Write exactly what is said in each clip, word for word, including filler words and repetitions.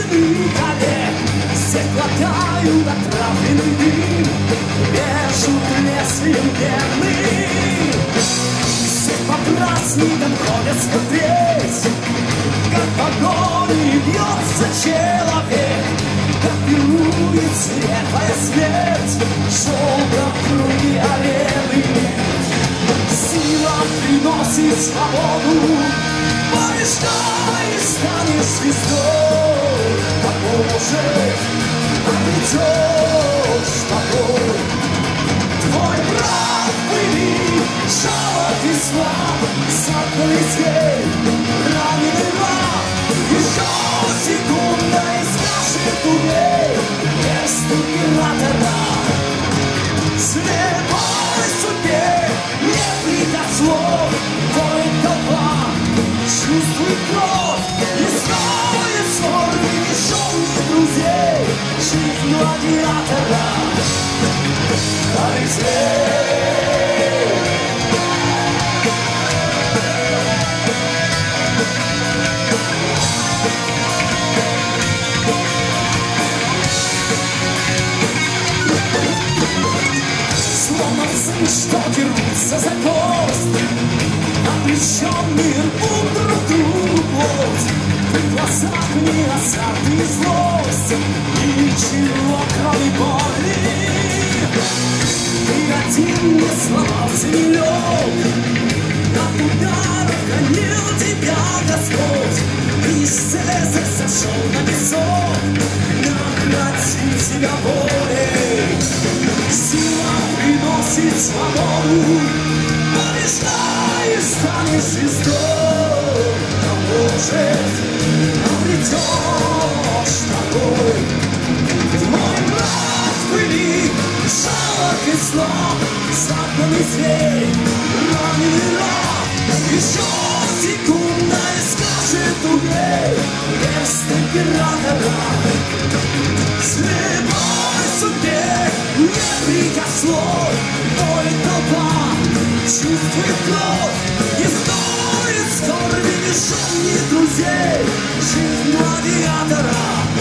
стены коллег, все глотают отравленный дым, режут лезвием верный. Все по праздникам ходят смотреть, как погони бьется человек, как пирует свирепая смерть, желтом круге арены. Сила приносит свободу, побеждай и станешь звездой, поможет, обретешь покой. Твой брат в пыли, жалок и слаб, заткнутый зверь, раненый раб. Еще секунда и скажет убей, без императора. Слепой судьбе не приказ слов, воин толпа, чувствуй кровь, не стоит ссор, не шел друзей, жизнь гладиатора. Что дерутся за кость, обреченные рвут друг другу плоть. В глазах не азарт и злость, ничего кроме боли. Ты один не сломался, не лег, от удара хранил тебя Господь. И Цезарь сошел на песок, наградил тебя волей. Сила приносит свободу, побеждай и станешь звездой, поможет, обретешь покой. Твой брат в пыли, жалок и слаб, загнанный зверь, раненый раб. Еще секунда и скажет убей, без императора. Слепой судьбе не приказ слов, воин толпа, чувствует кровь. Не стоит скорби лишенных друзей, жизнь гладиатора.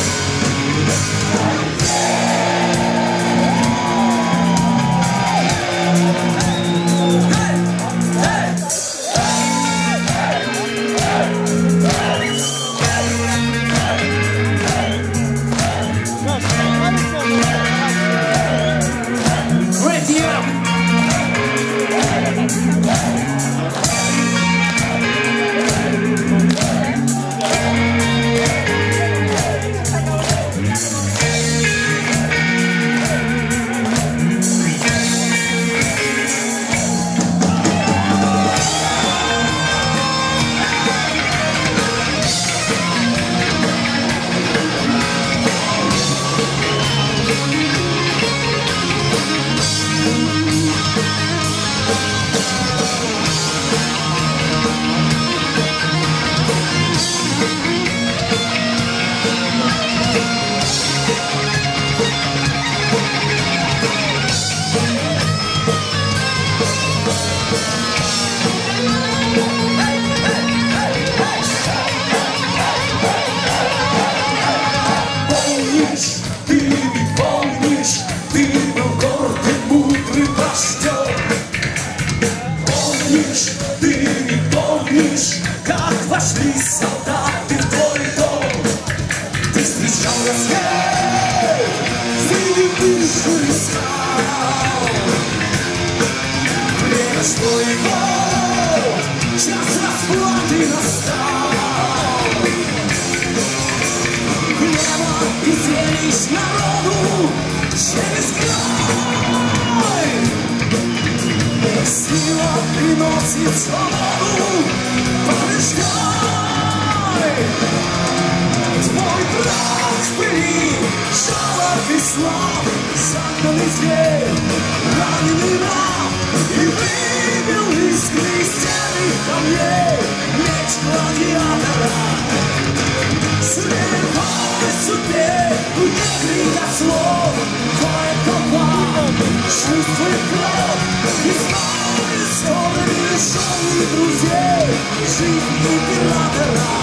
Чувствует кровь, не знает, что лишенный друзей, жизнь императора.